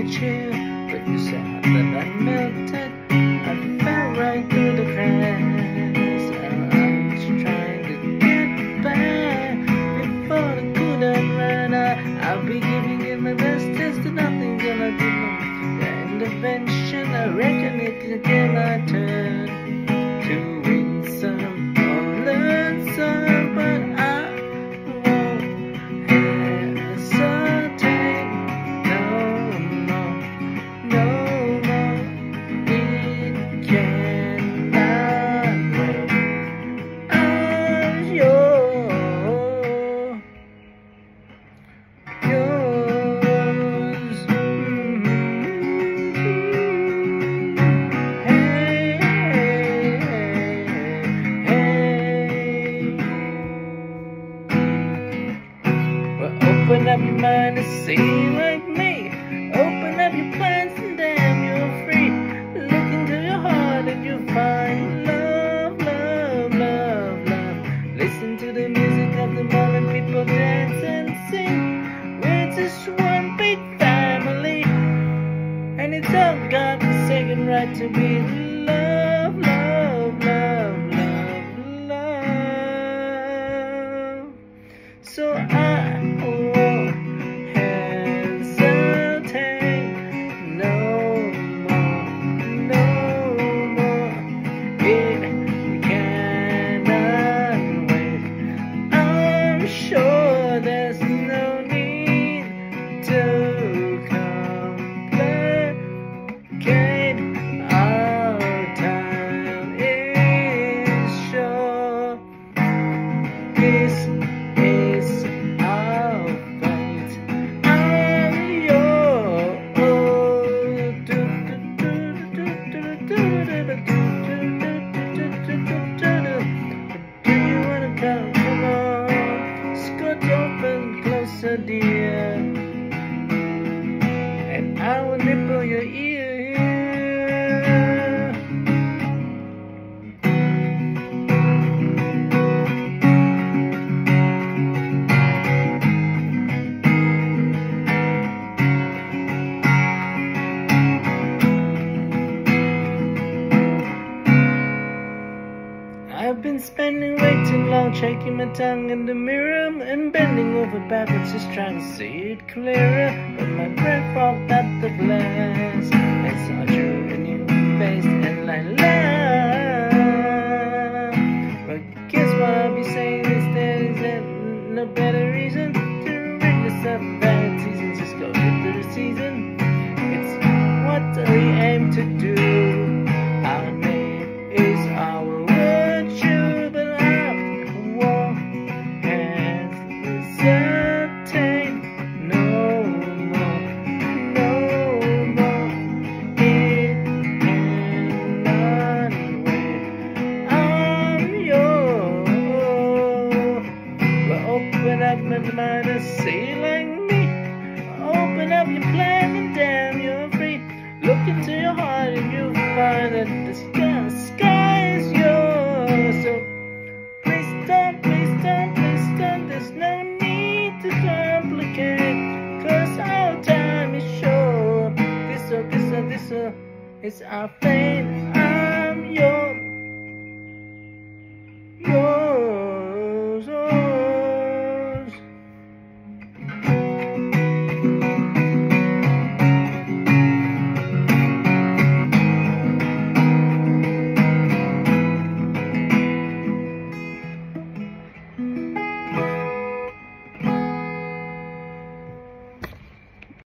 with you, but you said that I melted. I fell right through the cracks. I'm just trying to get back before the couldn't run out. I'll be giving it my best test, and nothing gonna do the intervention. I reckon it can get my turn to win some or learn some, but I won't hesitate no more, no more. It cannot wait. I'm yours. Hey, hey, hey. Well, open up your mind and see like me. Open up your plans and damn, you're free. Look into your heart and you'll find love, love, love, love. Listen to the music of the moment, people dance and sing. We're just one big family, and it's our God-forsaken right to be love, love, love, love, love. So I won't hesitate no more, no more. It cannot wait. I'm sure there's no need to complicate. Our time is short. This is our fate. I'm yours. Do you wanna come? Come on, scoot open closer, dear, and I will nibble your ear. I've been spending way too long shaking my tongue in the mirror and bending over backwards just trying to see it clearer. But my breath fogged up the glass and saw you in your face and like love. But guess what I'll be saying is there no better reason to rid yourself of bad seasons. Just go through the season. It's what we aim to do. Our name is our virtue, but I won't hesitate no more, no more. It cannot wait. I'm yours. Well, open up my mind and say like me. Open up your plan and damn, you're free. Look into your heart and you'll find that the sky is yours. So please don't, please don't, please don't. There's no need to complicate, 'cause our time is short. This is our fate. I'm yours.